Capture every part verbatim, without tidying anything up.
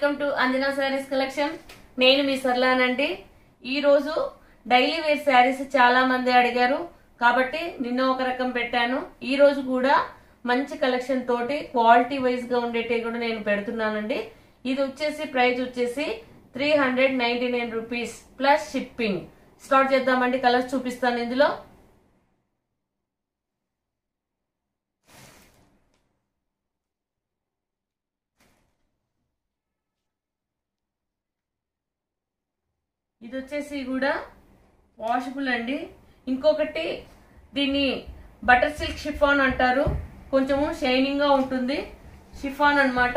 Welcome to Anjana Sarees collection. నేను మీ సర్లానండి. ఈ రోజు డైలీ వేర్ సారీస్ చాలా మంది అడిగారు కాబట్టి నిన్న ఒక రకం పెట్టాను. ఈ రోజు కూడా మంచి కలెక్షన్ తోటి క్వాలిటీ వైజ్ గా ఉండేటే కూడా నేను పెడుతున్నానండి. ఇది వచ్చేసి ప్రైస్ వచ్చేసి three hundred ninety nine rupees plus shipping. Start చేద్దామండి. కలర్స్ చూపిస్తాను ఇందులో. ఇది వచ్చేసి కూడా వాషబుల్ అండి. ఇంకొకటి దీన్ని బటర్ సిల్క్ షిఫాన్ అంటారు. కొంచెము షైనింగ్ గా ఉంటుంది. షిఫాన్ అన్నమాట.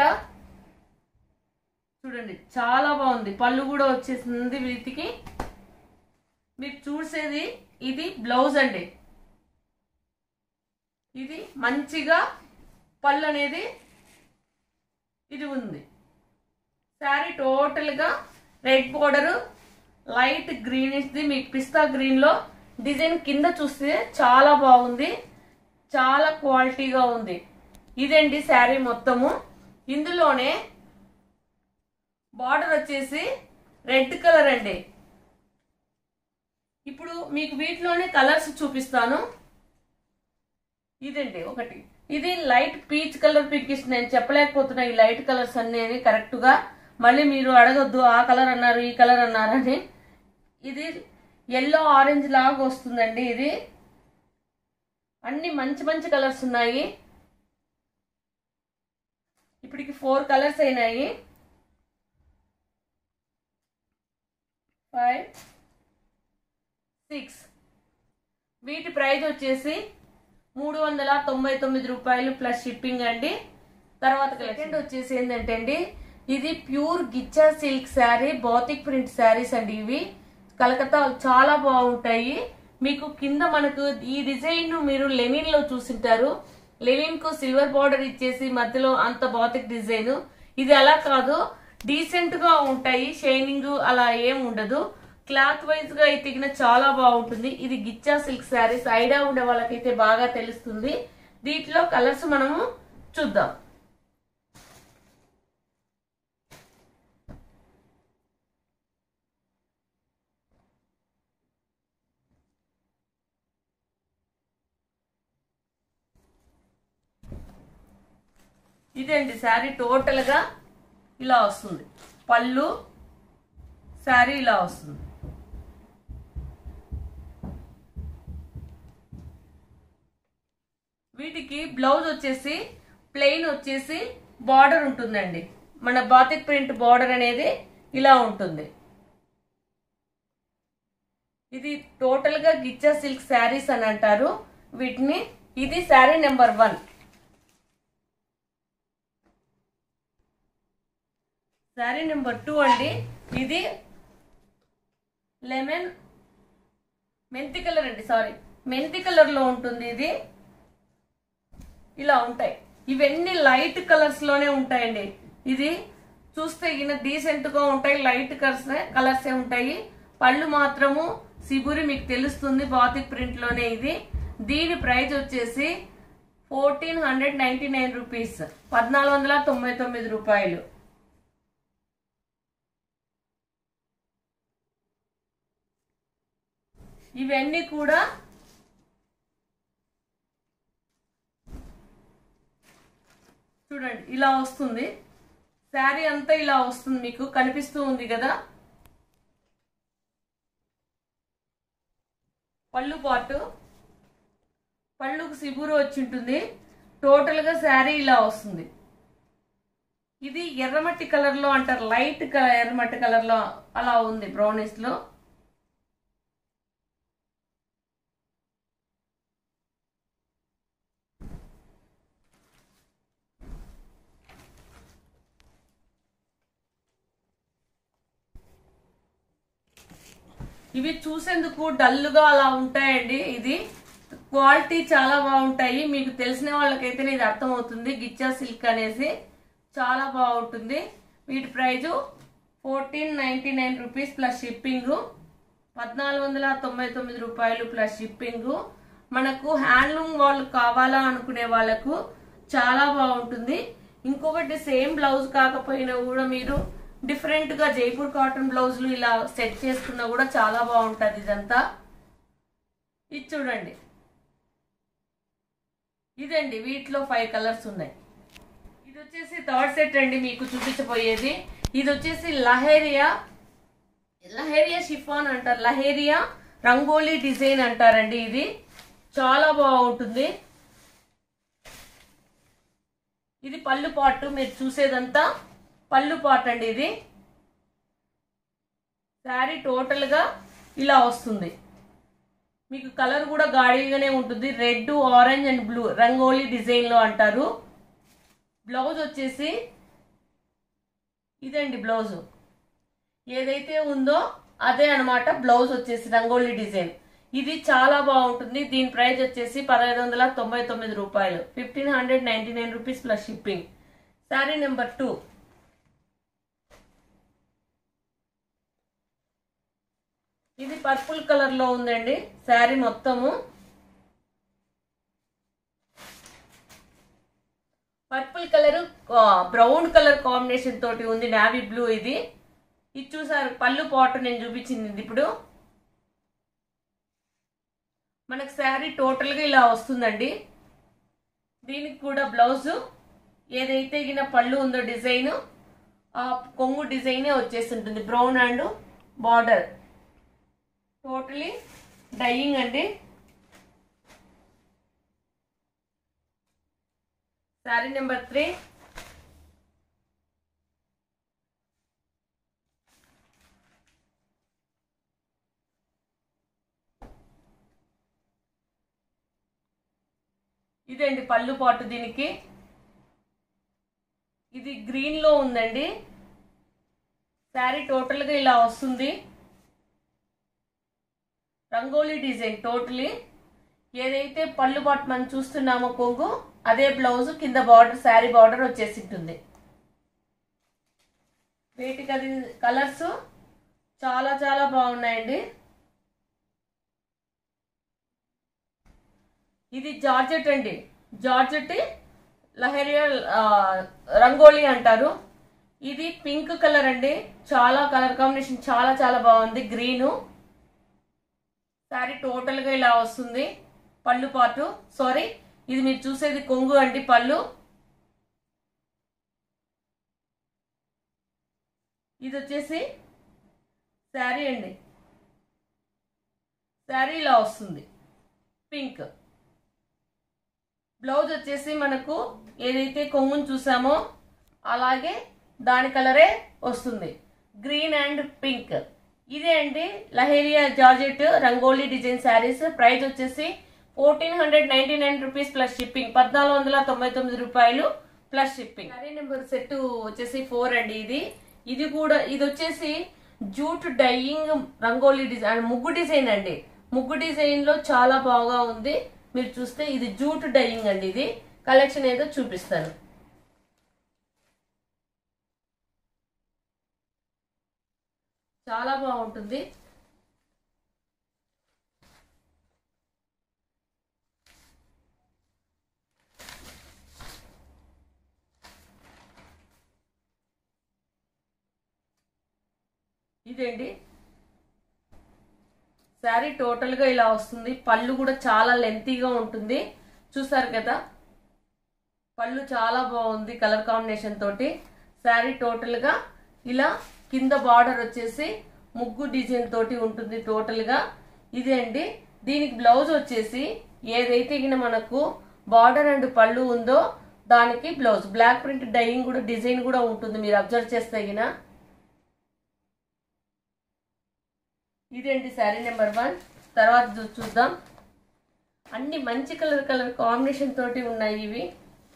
చూడండి చాలా బాగుంది. పళ్ళు కూడా వచ్చేసింది వీటికి. మీరు చూసేది ఇది బ్లౌజ్ అండి. ఇది మంచిగా పళ్ళు అనేది ఇది ఉంది. శారీ టోటల్ గా రెడ్ బోర్డర్, లైట్ గ్రీన్ ఇస్తుంది. మీకు పిస్తా గ్రీన్ లో డిజైన్ కింద చూస్తే చాలా బాగుంది. చాలా క్వాలిటీగా ఉంది. ఇదండి శారీ మొత్తము. ఇందులోనే బార్డర్ వచ్చేసి రెడ్ కలర్ అండి. ఇప్పుడు మీకు వీటిలోనే కలర్స్ చూపిస్తాను. ఇదండి ఒకటి. ఇది లైట్ పీచ్ కలర్ పింకిష్. నేను చెప్పలేకపోతున్నా ఈ లైట్ కలర్స్ అనేది కరెక్ట్ గా. మళ్ళీ మీరు అడగొద్దు ఆ కలర్ అన్నారు ఈ కలర్ అన్నారని. ఇది ఎల్లో ఆరెంజ్ లాగా వస్తుందండి. ఇది అన్ని మంచి మంచి కలర్స్ ఉన్నాయి. ఇప్పటికి ఫోర్ కలర్స్ అయినాయి. Five six. వీటి ప్రైస్ వచ్చేసి మూడు వందల తొంభై తొమ్మిది రూపాయలు ప్లస్ షిప్పింగ్ అండి. తర్వాత సెకండ్ వచ్చేసి ఏంటంటే అండి, ఇది pure ghicha silk sari, batik print saris అండి. ఇవి కలకత్తా చాలా బాగుంటాయి. మీకు కింద మనకు ఈ డిజైన్ మీరు లెనిన్ లో చూసింటారు. లెనిన్ కు సిల్వర్ బార్డర్ ఇచ్చేసి మధ్యలో అంత బాతిక్ డిజైన్. ఇది అలా కాదు, డీసెంట్ గా ఉంటాయి. షైనింగ్ అలా ఏం ఉండదు. క్లాత్ వైజ్ గా అయితే చాలా బాగుంటుంది. ఇది గిచ్చా సిల్క్ శారీస్ ఐడియా ఉండే వాళ్ళకైతే బాగా తెలుస్తుంది. దీంట్లో కలర్స్ మనము చూద్దాం. ఇదండి శారీ టోటల్ గా ఇలా వస్తుంది. పళ్ళు శారీ ఇలా వస్తుంది. వీటికి బ్లౌజ్ వచ్చేసి ప్లెయిన్ వచ్చేసి బార్డర్ ఉంటుందండి. మన బాతిక్ ప్రింట్ బార్డర్ అనేది ఇలా ఉంటుంది. ఇది టోటల్ గా గిచ్చా సిల్క్ శారీస్ అని అంటారు వీటిని. ఇది sari number one. Sari number two అండి. ఇది లెమన్ మెంతి కలర్ అండి. సారీ మెంతి కలర్ లో ఉంటుంది. ఇది ఇలా ఉంటాయి. ఇవన్నీ లైట్ కలర్స్ లోనే ఉంటాయండి. ఇది చూస్తే ఈయన డీసెంట్ గా ఉంటాయి. లైట్ కలర్స్ కలర్స్ ఉంటాయి. పళ్ళు మాత్రము సిబురి మీకు తెలుస్తుంది బాతిక్ ప్రింట్ లోనే. ఇది దీని ప్రైస్ వచ్చేసి fourteen hundred ninety nine rupees పద్నాలుగు వందల తొంభై తొమ్మిది రూపాయలు. ఇవన్నీ కూడా చూడండి ఇలా వస్తుంది. శారీ అంతా ఇలా వస్తుంది. మీకు కనిపిస్తూ ఉంది కదా. పళ్ళు పాటు పళ్ళుకు సిబురు వచ్చి ఉంటుంది. టోటల్ గా శారీ ఇలా వస్తుంది. ఇది ఎర్రమట్టి కలర్ లో అంటారు. లైట్ కలర్ ఎర్రమట్టి కలర్ లో అలా ఉంది. బ్రౌనిష్ లో ఇవి చూసేందుకు డల్గా అలా ఉంటాయండి. ఇది క్వాలిటీ చాలా బాగుంటాయి. మీకు తెలిసిన వాళ్ళకైతే ఇది అర్థమవుతుంది. గిచ్చా సిల్క్ అనేసి చాలా బాగుంటుంది. వీటి price fourteen ninety nine rupees plus shipping. పద్నాలుగు వందల తొంభై తొమ్మిది రూపాయలు ప్లస్ షిప్పింగ్. మనకు హ్యాండ్లూమ్ వాళ్ళు కావాలా అనుకునే వాళ్ళకు చాలా బాగుంటుంది. ఇంకొకటి సేమ్ బ్లౌజ్ కాకపోయినా కూడా మీరు డిఫరెంట్ గా జైపూర్ కాటన్ బ్లౌజులు ఇలా సెట్ చేసుకున్నా కూడా చాలా బాగుంటది ఇదంతా. ఇది చూడండి, ఇదండి వీటిలో ఫైవ్ కలర్స్ ఉన్నాయి. ఇది వచ్చేసి థర్డ్ సెట్ అండి మీకు చూపించబోయేది. ఇది వచ్చేసి లహేరియా లహేరియా షిఫాన్ అంటారు, లహేరియా రంగోలీ డిజైన్ అంటారండి. ఇది చాలా బాగుంటుంది. ఇది పళ్ళు పాటు, మీరు చూసేదంతా పళ్ళు పాటు అండి. ఇది శారీ టోటల్ గా ఇలా వస్తుంది. మీకు కలర్ కూడా గాడిగానే ఉంటుంది. Red, orange and blue rangoli design లో అంటారు. బ్లౌజ్ వచ్చేసి ఇదండి, బ్లౌజ్ ఏదైతే ఉందో అదే అనమాట. బ్లౌజ్ వచ్చేసి రంగోలీ డిజైన్. ఇది చాలా బాగుంటుంది. దీని ప్రైస్ వచ్చేసి పదహైదు వందల తొంభై తొమ్మిది రూపాయలు fifteen hundred ninety nine rupees plus shipping. Sari number two. ఇది పర్పుల్ కలర్ లో ఉందండి శారీ మొత్తము. Purple colour brown colour combination తోటి ఉంది, నావీ బ్లూ. ఇది ఇది చూసారు పళ్ళు పాటు నేను చూపించింది. ఇప్పుడు మనకు శారీ టోటల్ గా ఇలా వస్తుందండి. దీనికి కూడా బ్లౌజ్ ఏదైతే గిన పళ్ళు ఉందో డిజైన్, ఆ కొంగు డిజైనే వచ్చేసి ఉంటుంది. Brown and border totally dyeing అండి. Sari number three. ఇదండి పళ్ళు పాటు. దీనికి ఇది గ్రీన్ లో ఉందండి. శారీ టోటల్ గా ఇలా వస్తుంది. Rangoli design totally. ఏదైతే పళ్ళు పాటు మనం చూస్తున్నామో కొంగు, అదే బ్లౌజ్ కింద బార్డర్, శారీ బార్డర్ వచ్చేసి ఉంటుంది. వీటికి అది కలర్స్ చాలా చాలా బాగున్నాయండి. ఇది జార్జెట్ అండి, జార్జెట్ లహరియా రంగోలీ అంటారు. ఇది పింక్ కలర్ అండి, చాలా కలర్ కాంబినేషన్ చాలా చాలా బాగుంది. గ్రీను. శారీ టోటల్ గా ఇలా వస్తుంది. పళ్ళు పాటు, సారీ ఇది మీరు చూసేది కొంగు అండి, పళ్ళు. ఇది వచ్చేసి శారీ అండి. శారీ ఇలా వస్తుంది పింక్. బ్లౌజ్ వచ్చేసి మనకు ఏదైతే కొంగుని చూసామో అలాగే దాని కలరే వస్తుంది, గ్రీన్ అండ్ పింక్. ఇదే అండి leheriya georgette rangoli design saris. Price వచ్చేసి fourteen hundred ninety nine rupees plus shipping. పద్నాలుగు వందల తొంభై తొమ్మిది రూపాయలు plus shipping. Sari number set వచ్చేసి ఫోర్ అండి. ఇది ఇది కూడా ఇది వచ్చేసి జూట్ డైయింగ్ రంగోలీ డిజైన్, ముగ్గు డిజైన్ అండి. ముగ్గు డిజైన్ లో చాలా బాగా ఉంది. మీరు చూస్తే ఇది జూట్ డైయింగ్ అండి. ఇది కలెక్షన్ ఏదో చూపిస్తాను. చాలా బాగుంటుంది. ఇదేంటి శారీ టోటల్ గా ఇలా వస్తుంది. పళ్ళు కూడా చాలా లెంతీగా ఉంటుంది. చూసారు కదా, పళ్ళు చాలా బాగుంది కలర్ కాంబినేషన్ తోటి. శారీ టోటల్ గా ఇలా కింద బార్డర్ వచ్చేసి ముగ్గు డిజైన్ తోటి ఉంటుంది టోటల్ గా. ఇదే అండి. దీనికి బ్లౌజ్ వచ్చేసి ఏదైతే గిన మనకు బార్డర్ అండ్ పళ్ళు ఉందో దానికి బ్లౌజ్ బ్లాక్ ప్రింట్ డైయింగ్ కూడా డిజైన్ కూడా ఉంటుంది. మీరు అబ్జర్వ్ చేస్తే గిన ఇదేంటి శారీ నెంబర్ వన్. తర్వాత చూద్దాం. అన్ని మంచి కలర్ కలర్ కాంబినేషన్ తోటి ఉన్నాయి ఇవి.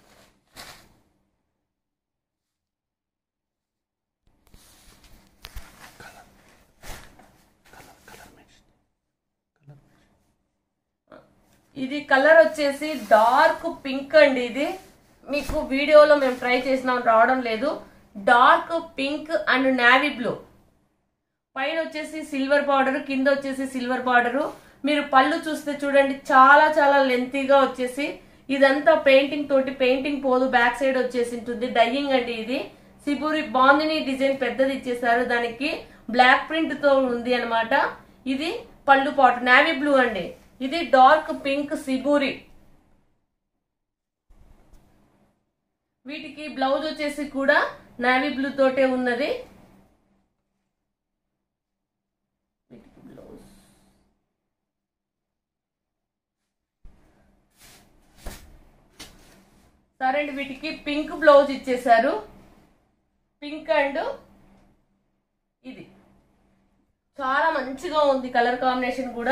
ఇది కలర్ వచ్చేసి డార్క్ పింక్ అండి. ఇది మీకు వీడియోలో మేము ట్రై చేసినాం, రావడం లేదు. Dark pink and navy blue. పైన వచ్చేసి సిల్వర్ బార్డర్, కింద వచ్చేసి సిల్వర్ బార్డర్. మీరు పళ్ళు చూస్తే చూడండి, చాలా చాలా లెంతీగా వచ్చేసి ఇదంతా పెయింటింగ్ తోటి, పెయింటింగ్ పోదు, బ్యాక్ సైడ్ వచ్చేసి ఉంటుంది. డైయింగ్ అండి ఇది. సిబూరి బాందిని డిజైన్ పెద్దది ఇచ్చేసారు, దానికి బ్లాక్ ప్రింట్ తో ఉంది అన్నమాట. ఇది పళ్ళు పాటు నావీ బ్లూ అండి. ఇది డార్క్ పింక్ సిబూరి. వీటికి బ్లౌజ్ వచ్చేసి కూడా నావీ బ్లూ తోటే ఉన్నది. బ్లౌజ్ సరే అండి, వీటికి పింక్ బ్లౌజ్ ఇచ్చేసారు. పింక్ అండ్ ఇది చాలా మంచిగా ఉంది కలర్ కాంబినేషన్ కూడా.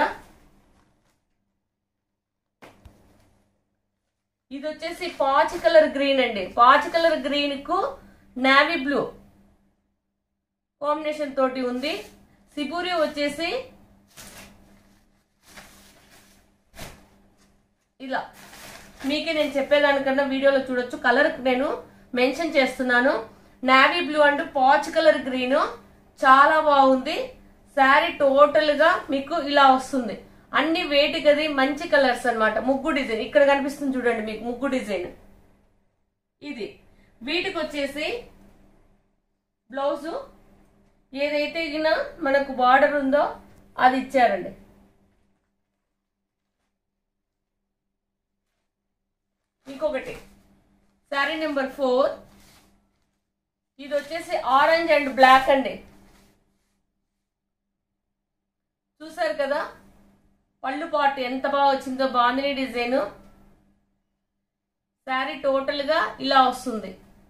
ఇది వచ్చేసి పాచి కలర్ గ్రీన్ అండి. పాచి కలర్ గ్రీన్ కు నావీ బ్లూ కాంబినేషన్ తోటి ఉంది. సిబూరి వచ్చేసి ఇలా మీకే నేను చెప్పేదానికన్నా వీడియోలో చూడొచ్చు. కలర్ నేను మెన్షన్ చేస్తున్నాను. నావీ బ్లూ అండ్ పాచ్ కలర్ గ్రీన్ చాలా బాగుంది. శారీ టోటల్ గా మీకు ఇలా వస్తుంది. అన్ని వేటి గది మంచి కలర్స్ అన్నమాట. ముగ్గు డిజైన్ ఇక్కడ కనిపిస్తుంది చూడండి మీకు, ముగ్గు డిజైన్ ఇది. వీటికి వచ్చేసి బ్లౌజు ఏదైతే గిన మనకు బార్డర్ ఉందో అది ఇచ్చారండి. ఇంకొకటి శారీ నెంబర్ ఫోర్. ఇది వచ్చేసి ఆరెంజ్ అండ్ బ్లాక్ అండి. చూసారు కదా పళ్ళు పాటు ఎంత బాగా వచ్చిందో, బాందిని డిజైన్. శారీ టోటల్ గా ఇలా వస్తుంది.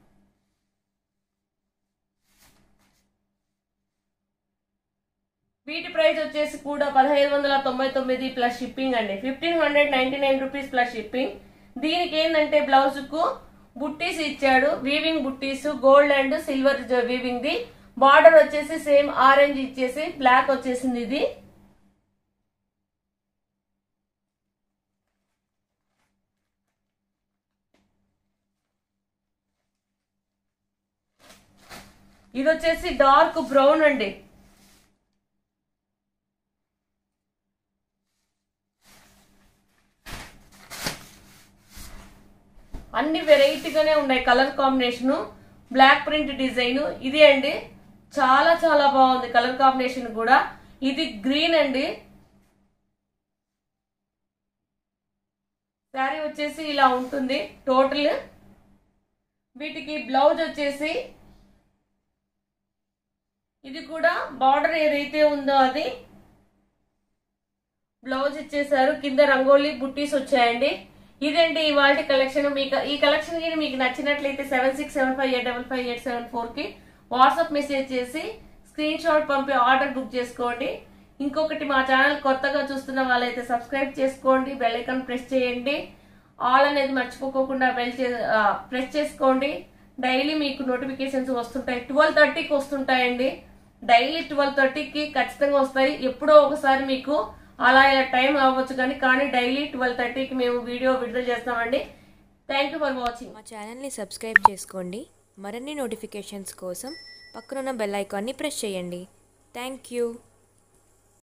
వీటి ప్రైస్ వచ్చేసి కూడా పదహైదు వందల తొంభై తొమ్మిది ప్లస్ షిప్పింగ్ అండి. Fifteen hundred ninety nine rupees plus shipping. దీనికి ఏంటంటే బ్లౌజ్ కు బుట్టీస్ ఇచ్చాడు, weaving buttis, gold and silver weaving ది. బార్డర్ వచ్చేసి సేమ్ ఆరెంజ్ ఇచ్చేసి బ్లాక్ వచ్చేసింది ఇది. ఇది వచ్చేసి డార్క్ బ్రౌన్ అండి. అన్ని వెరైటీగానే ఉన్నాయి colour combination. Block print design ఇది అండి. చాలా చాలా బాగుంది కలర్ కాంబినేషన్ కూడా. ఇది గ్రీన్ అండి. శారీ వచ్చేసి ఇలా ఉంటుంది టోటల్. వీటికి బ్లౌజ్ వచ్చేసి ఇది కూడా బార్డర్ ఏదైతే ఉందో అది బ్లౌజ్ ఇచ్చేసారు. కింద రంగోలీ బుట్టీస్ వచ్చాయండి. ఇదండి ఇవాళ కలెక్షన్. మీకు ఈ కలెక్షన్ కి మీకు నచ్చినట్లయితే seven six seven five eight double five eight seven four కి వాట్సాప్ మెసేజ్ చేసి స్క్రీన్ షాట్ పంపి ఆర్డర్ బుక్ చేసుకోండి. ఇంకొకటి, మా ఛానల్ కొత్తగా చూస్తున్న వాళ్ళైతే సబ్స్క్రైబ్ చేసుకోండి, బెల్ ఐకాన్ ప్రెస్ చేయండి, ఆల్ అనేది మర్చిపోకుండా బెల్ ప్రెస్ చేసుకోండి. డైలీ మీకు నోటిఫికేషన్స్ వస్తుంటాయి. ట్వెల్వ్ థర్టీకి వస్తుంటాయండి. డైలీ ట్వెల్వ్ థర్టీకి ఖచ్చితంగా వస్తాయి. ఎప్పుడో ఒకసారి మీకు అలా టైం అవ్వచ్చు కానీ కానీ డైలీ ట్వెల్వ్ థర్టీకి మేము వీడియో విడుదల చేస్తామండి. Thank you for watching. మా ఛానల్ని సబ్స్క్రైబ్ చేసుకోండి. మరిన్ని నోటిఫికేషన్స్ కోసం పక్కనున్న బెల్ ఐకాన్ని ప్రెస్ చేయండి. Thank you.